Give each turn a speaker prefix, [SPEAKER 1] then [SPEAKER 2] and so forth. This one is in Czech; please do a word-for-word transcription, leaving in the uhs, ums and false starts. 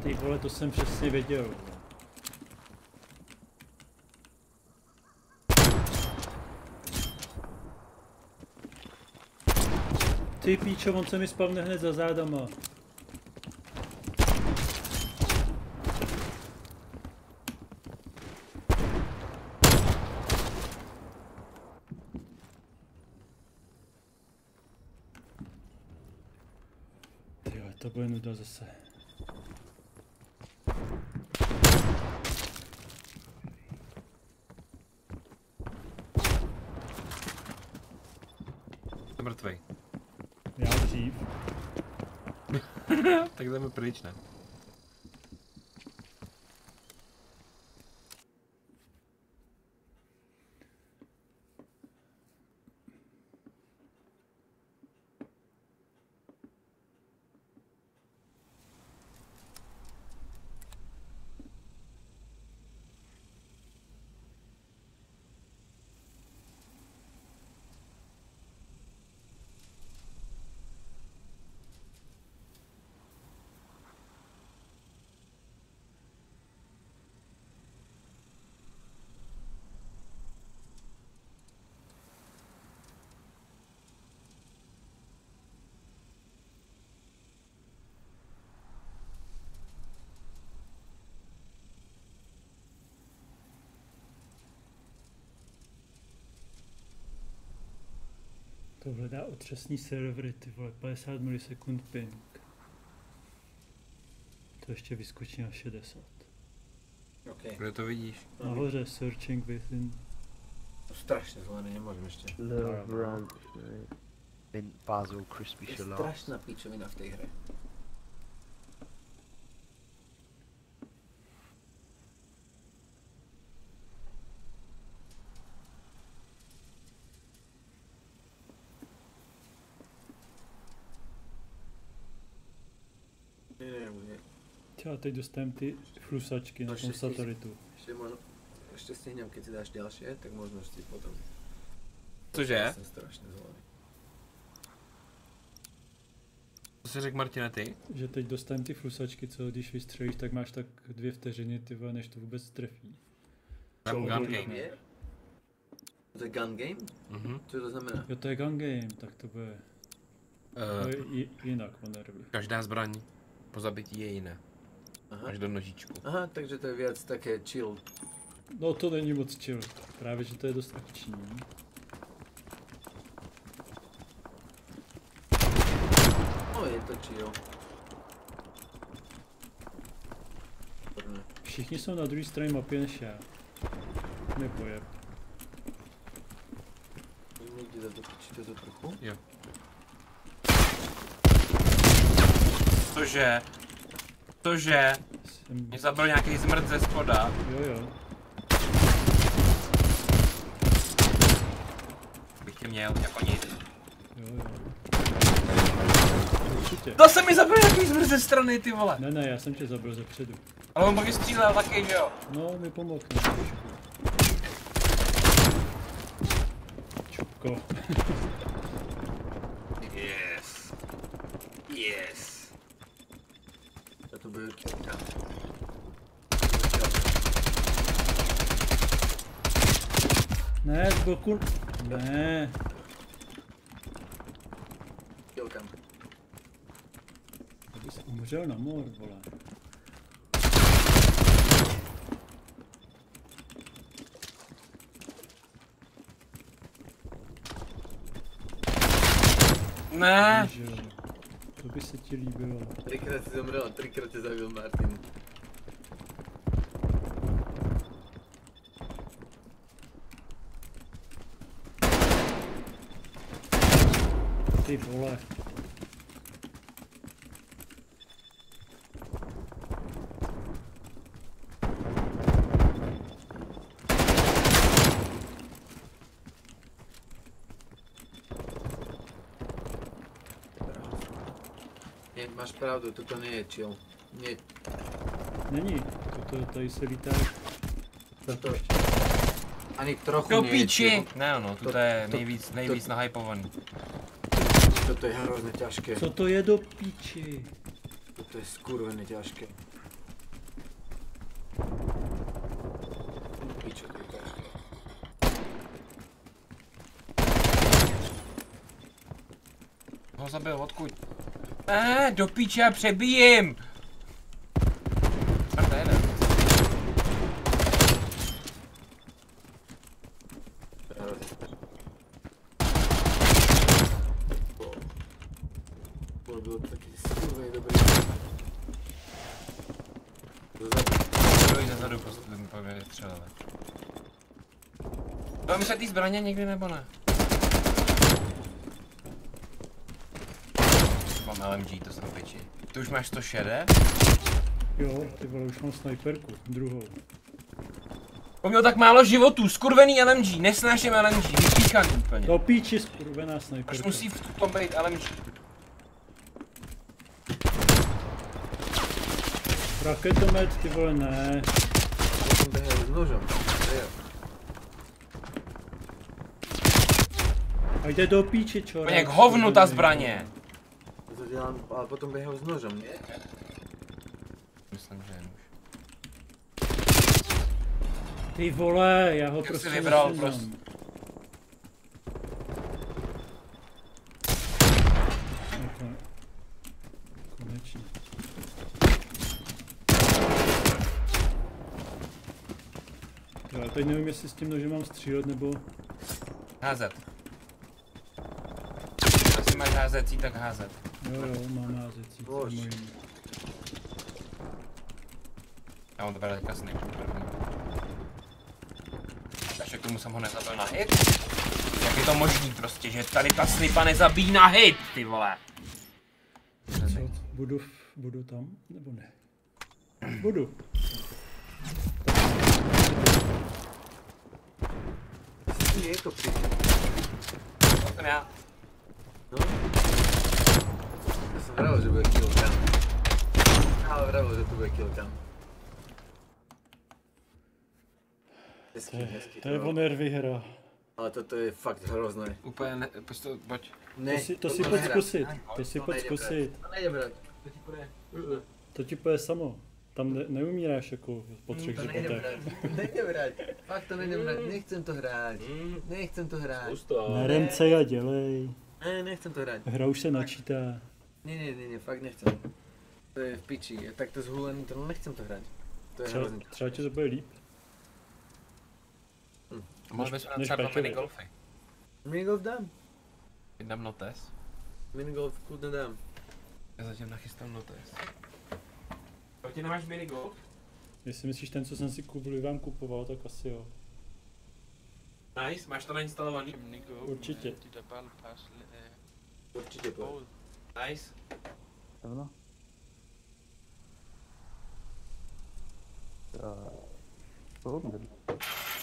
[SPEAKER 1] Ty vole, to jsem přesně věděl. Ty píčo, on se mi spavne hned za zádama. Tyjo, to bude nuda zase.
[SPEAKER 2] Jsem mrtvej.
[SPEAKER 1] Já dřív.
[SPEAKER 2] Tak jdeme pryč, ne?
[SPEAKER 1] To hledá otřesný servery, ty vole, padesát milisekund ping. To ještě vyskočí na šedesát.
[SPEAKER 3] Okay.
[SPEAKER 2] Kde to vidíš?
[SPEAKER 1] Nahoře, searching within.
[SPEAKER 3] Strašně zelený, nemůžeme ještě.
[SPEAKER 4] Love ranch, mint basil crispy
[SPEAKER 3] Je
[SPEAKER 4] shallot.
[SPEAKER 3] strašná píčovina v té hře.
[SPEAKER 1] Třeba teď dostanem ty flusačky na tom satelitu.
[SPEAKER 3] Ještě možno, ještě stihnem, keď si dáš další, tak možno si potom.
[SPEAKER 2] Cože?
[SPEAKER 3] Jsem strašně zelený.
[SPEAKER 2] Co jsi řekl, Martina, ty?
[SPEAKER 1] Že teď dostanem ty flusačky, co když vystřelíš, tak máš tak dvě vteřiny, ty vole, než to vůbec trefí.
[SPEAKER 2] Gun game.
[SPEAKER 3] Je? To je gun game?
[SPEAKER 2] Mhm.
[SPEAKER 3] Co to znamená?
[SPEAKER 1] Jo, to je gun game, tak to bude. To je
[SPEAKER 2] Uh,
[SPEAKER 1] i, jinak, Wonderby.
[SPEAKER 2] každá zbraň po zabití je jiná.
[SPEAKER 3] Aha.
[SPEAKER 2] Až do nožičku.
[SPEAKER 3] Aha, takže to je víc také chill.
[SPEAKER 1] No to není moc chill, právě že to je dost akční.
[SPEAKER 3] No je to chill.
[SPEAKER 1] Všichni jsou na druhé straně mapy než já. Nebo je.
[SPEAKER 3] Někdy za to počíte to trochu?
[SPEAKER 2] Jo. Cože? Cože?
[SPEAKER 1] Jsem...
[SPEAKER 2] Mě zabil nějaký zmrt ze spoda.
[SPEAKER 1] Jo jo.
[SPEAKER 2] Bych tě měl, jako nic.
[SPEAKER 1] Jo jo. Určitě.
[SPEAKER 2] To se mi zabil nějaký zmrt ze strany, ty vole.
[SPEAKER 1] Ne ne, já jsem tě zabil ze předu.
[SPEAKER 2] Ale on taky střílel taky, že jo?
[SPEAKER 1] No, mi pomohl trošku. Čupko.
[SPEAKER 2] Yes. Yes.
[SPEAKER 3] A to bude určitě.
[SPEAKER 1] Ne, z boku. Ne.
[SPEAKER 3] Kill cam.
[SPEAKER 1] Abys umřel na mor, vole.
[SPEAKER 2] Ne.
[SPEAKER 1] Že jo. To by se ti líbilo.
[SPEAKER 3] Třikrát si zemřel, třikrát tě zabil Martin.
[SPEAKER 1] Ty vole.
[SPEAKER 3] Nie, máš pravdu, toto nie je chill. Nie.
[SPEAKER 1] Není. Toto tady se lítá.
[SPEAKER 3] Toto ani trochu
[SPEAKER 2] Do
[SPEAKER 3] nie je
[SPEAKER 2] píči!
[SPEAKER 3] chill.
[SPEAKER 2] Ne, no, to je nejvíc, nejvíc nahypovaný.
[SPEAKER 3] Toto je hrozně ťažké.
[SPEAKER 1] Co to je do píči?
[SPEAKER 3] Toto je skurveně ťažké.
[SPEAKER 2] ho zabil, odkud? Ne, do píče, já přebijím! A to je jeden.
[SPEAKER 3] To bylo taky skvělý, dobrý.
[SPEAKER 2] Kdo ze zadu prostě ten pově střelili. Máme se ty zbraně někdy nebo ne? Mám L M G, to jsem piči. Ty už máš sto šedesát?
[SPEAKER 1] Jo, ty vole, už mám snajperku, druhou.
[SPEAKER 2] On měl tak málo životů, skurvený L M G, nesnáším L M G, vypíchaný úplně.
[SPEAKER 1] Do píči, skurvená
[SPEAKER 2] Až
[SPEAKER 1] snajperka.
[SPEAKER 2] musí v tom být L M G.
[SPEAKER 1] Raketomet, ty vole, ne.
[SPEAKER 3] Potom běhají s nožem. To je.
[SPEAKER 1] A jde do píči, čo?
[SPEAKER 2] Úplně jak hovnu ta zbraně.
[SPEAKER 3] To dělám, ale potom běhají s nožem, ne?
[SPEAKER 2] Myslím, že jen už.
[SPEAKER 1] Ty vole, já ho
[SPEAKER 2] Jak
[SPEAKER 1] prostě
[SPEAKER 2] jsi vybral
[SPEAKER 1] neseznám.
[SPEAKER 2] prostě.
[SPEAKER 1] No, kon- Konečně. Já teď nevím, jestli s tím nožem mám střílet, nebo...
[SPEAKER 2] Házet. Jestli máš házecí, tak házet.
[SPEAKER 1] Jo, jo, mám házecí, to je
[SPEAKER 3] Bož.
[SPEAKER 1] mojí.
[SPEAKER 2] Já mám to teda teďka snipu první. Takže k tomu jsem ho nezabil na hit. Jak je to možný prostě, že tady ta snipa nezabíjí na hit, ty vole.
[SPEAKER 1] Co? Budu, v- budu tam, nebo ne? Budu.
[SPEAKER 3] Jsi jako přijde.
[SPEAKER 2] To jsem já.
[SPEAKER 3] No? Já jsem vravil, že bude kill cam. Ale vravil, že to bude kill cam. Hezký,
[SPEAKER 1] To je,
[SPEAKER 3] hezký.
[SPEAKER 1] to je
[SPEAKER 3] jo.
[SPEAKER 1] o nervy hra.
[SPEAKER 3] Ale toto je fakt hrozné.
[SPEAKER 2] Úplně ne, prostě pojď.
[SPEAKER 3] Ne,
[SPEAKER 1] To si, to si
[SPEAKER 3] toto
[SPEAKER 1] pojď
[SPEAKER 3] nehrám.
[SPEAKER 1] zkusit, to si
[SPEAKER 3] To
[SPEAKER 1] pojď
[SPEAKER 3] nejde
[SPEAKER 1] zkusit.
[SPEAKER 3] brát. To nejde brát. To ti půjde.
[SPEAKER 1] To ti půjde samo. Tam ne, neumíráš jako po třech
[SPEAKER 3] To nejde
[SPEAKER 1] životech.
[SPEAKER 3] brát. To nejde brát. Fakt to nejde brát. Nechcem to hrát. Nechcem to hrát.
[SPEAKER 1] Neremce a dělej.
[SPEAKER 3] Ne, nechcem to hrát.
[SPEAKER 1] Hra už se načítá.
[SPEAKER 3] Ne, ne, ne, ne, fakt nechcem. To je v piči. Tak to zhulený, to nechcem to hrát. To je
[SPEAKER 1] Třeba,
[SPEAKER 3] hrozný.
[SPEAKER 1] třeba ti to bude líp.
[SPEAKER 2] Mohli bychom
[SPEAKER 1] než
[SPEAKER 2] napsat dva
[SPEAKER 1] Peťovi.
[SPEAKER 2] minigolfy.
[SPEAKER 3] Minigolf dám.
[SPEAKER 2] Dám notes.
[SPEAKER 3] Minigolf kludně dám.
[SPEAKER 2] Já zatím nachystám notes. Ty nemáš minigolf?
[SPEAKER 1] Jestli myslíš ten, co jsem si kvůli vám kupoval, tak asi jo.
[SPEAKER 2] Nice, máš to nainstalovaný?
[SPEAKER 1] Určitě.
[SPEAKER 3] Určitě pojď.
[SPEAKER 2] Nice.
[SPEAKER 4] Ano. Ja. Warum denn?